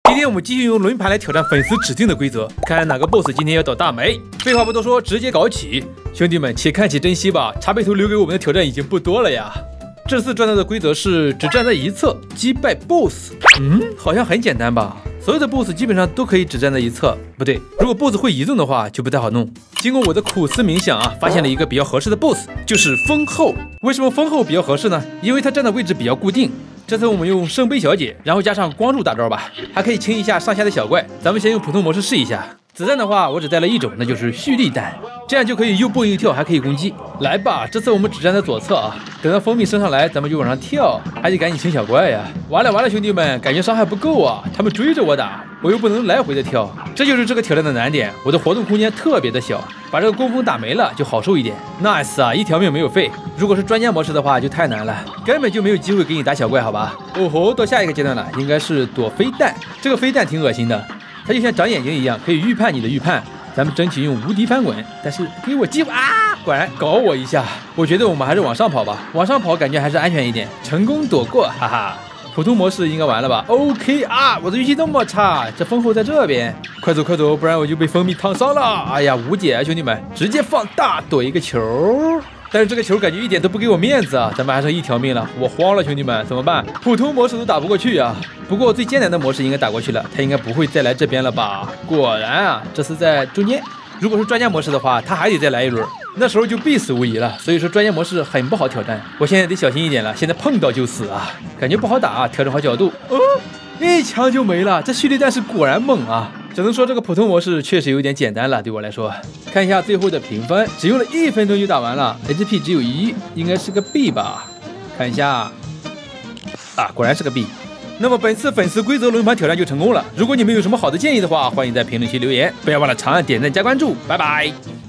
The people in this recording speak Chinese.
今天我们继续用轮盘来挑战粉丝指定的规则，看哪个 BOSS 今天要倒大霉。废话不多说，直接搞起！兄弟们，且看且珍惜吧，茶杯头留给我们的挑战已经不多了呀。这次战斗的规则是只站在一侧击败 BOSS。好像很简单吧？所有的 BOSS 基本上都可以只站在一侧，不对，如果 BOSS 会移动的话就不太好弄。经过我的苦思冥想啊，发现了一个比较合适的 BOSS， 就是风后。为什么风后比较合适呢？因为它站的位置比较固定。这次我们用圣杯小姐，然后加上光柱大招吧，还可以清一下上下的小怪。咱们先用普通模式试一下。子弹的话，我只带了一种，那就是蓄力弹，这样就可以又蹦又跳，还可以攻击。来吧，这次我们只站在左侧啊，等到蜂蜜升上来，咱们就往上跳，还得赶紧清小怪呀。完了，兄弟们，感觉伤害不够啊，他们追着我打，我又不能来回的跳，这就是这个挑战的难点。我的活动空间特别的小，把这个攻锋打没了就好受一点。nice 啊，一条命没有废。如果是专家模式的话就太难了，根本就没有机会给你打小怪，好吧？哦吼，到下一个阶段了，应该是躲飞弹。这个飞弹挺恶心的。它就像长眼睛一样，可以预判你的预判。咱们争取用无敌翻滚，但是给我机会啊！果然搞我一下。我觉得我们还是往上跑吧，往上跑感觉还是安全一点。成功躲过，哈哈。普通模式应该完了吧 ？OK 啊，我的运气那么差，这风后在这边，快走快走，不然我就被蜂蜜烫伤了。哎呀，无解啊，兄弟们，直接放大躲一个球。但是这个球感觉一点都不给我面子啊！咱们还剩一条命了，我慌了，兄弟们，怎么办？普通模式都打不过去啊！不过最艰难的模式应该打过去了，他应该不会再来这边了吧？果然啊，这是在中间。如果是专家模式的话，他还得再来一轮，那时候就必死无疑了。所以说专家模式很不好挑战，我现在得小心一点了，现在碰到就死啊！感觉不好打啊，调整好角度。一枪就没了，这蓄力弹是果然猛啊！只能说这个普通模式确实有点简单了，对我来说。看一下最后的评分，只用了1分钟就打完了 ，HP 只有1，应该是个 B 吧？看一下，啊，果然是个 B。那么本次粉丝规则轮盘挑战就成功了。如果你们有什么好的建议的话，欢迎在评论区留言，不要忘了长按点赞加关注，拜拜。